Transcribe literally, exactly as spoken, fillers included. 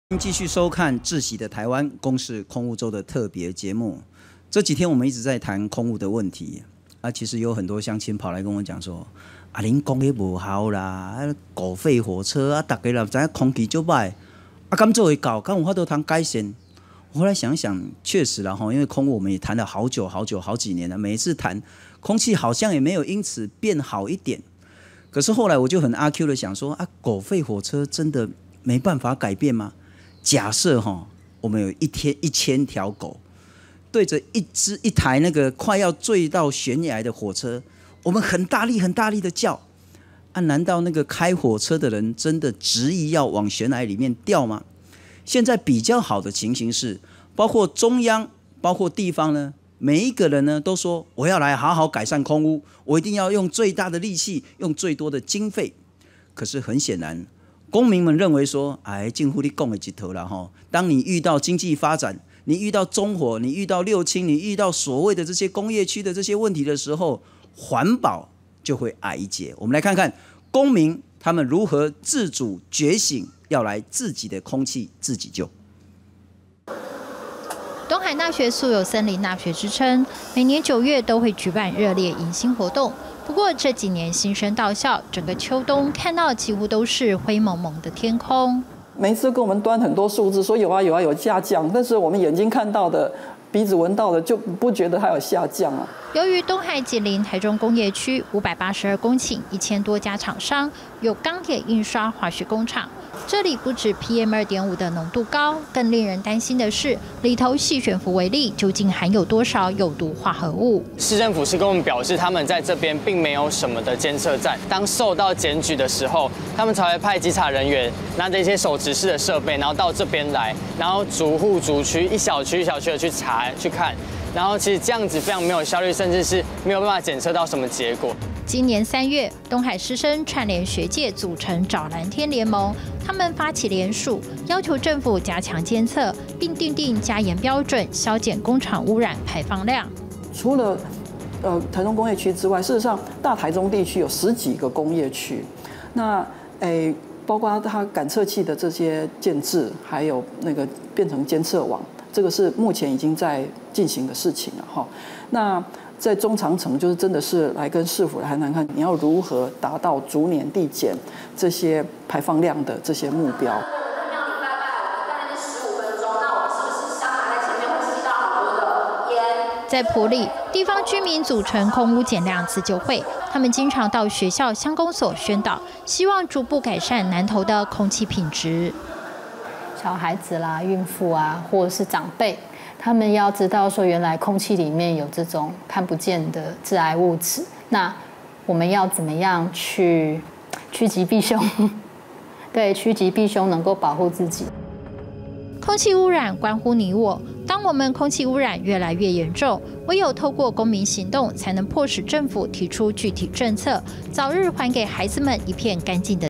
继续收看《窒息的台湾》公视空污周的特别节目。这几天我们一直在谈空污的问题啊，其实有很多乡亲跑来跟我讲说：“啊，您讲的不好啦，狗吠火车啊，大家也知影空气就歹，啊，敢做会搞，敢有法度通改善。”我后来想想，确实啦哈，因为空污我们也谈了好久好久好几年了，每一次谈空气好像也没有因此变好一点。可是后来我就很阿 Q 的想说：“啊，狗吠火车真的没办法改变吗？”假设哈，我们有一天一千条狗对着一只一台那个快要坠到悬崖的火车，我们很大力很大力的叫啊！难道那个开火车的人真的执意要往悬崖里面掉吗？现在比较好的情形是，包括中央、包括地方呢，每一个人呢都说我要来好好改善空污，我一定要用最大的力气，用最多的经费。可是很显然，公民们认为说，哎，政府你讲的一套啦吼。当你遇到经济发展，你遇到中火，你遇到六轻，你遇到所谓的这些工业区的这些问题的时候，环保就会矮一截。我们来看看公民他们如何自主觉醒，要来自己的空气自己救。 东海大学素有森林大学之称，每年九月都会举办热烈迎新活动。不过这几年新生到校，整个秋冬看到几乎都是灰蒙蒙的天空。 每次跟我们端很多数字，说有啊有啊有下降，但是我们眼睛看到的、鼻子闻到的，就不觉得它有下降啊。 由于东海紧邻台中工业区，五百八十二公顷，一千多家厂商，有钢铁、印刷、化学工厂。这里不止 P M 二点五 的浓度高，更令人担心的是，里头细悬浮微粒究竟含有多少有毒化合物？ 市政府是跟我们表示，他们在这边并没有什么的监测站。当受到检举的时候，他们才会派稽查人员拿着一些手持式的设备，然后到这边来，然后逐户逐区、一小区一小区的去查去看。然后其实这样子非常没有效率，甚至是没有办法检测到什么结果。 今年三月，东海师生串联学界组成找蓝天联盟，他们发起联署，要求政府加强监测，并订定加严标准，削减工厂污染排放量。 除了呃台中工业区之外，事实上大台中地区有十几个工业区，那诶包括它感测器的这些建制，还有那个变成监测网。这个是目前已经在进行的事情了哈。那在中长程，就是真的是来跟市府来谈谈看，你要如何达到逐年递减这些排放量的这些目标。 在埔里，地方居民组成空污减量自救会，他们经常到学校、乡公所宣导，希望逐步改善南投的空气品质。 小孩子啦、孕妇啊，或者是长辈，他们要知道说，原来空气里面有这种看不见的致癌物质，那我们要怎么样去趋吉避凶？对，趋吉避凶能够保护自己。 空气污染关乎你我，当我们空气污染越来越严重，唯有透过公民行动，才能迫使政府提出具体政策，早日还给孩子们一片干净的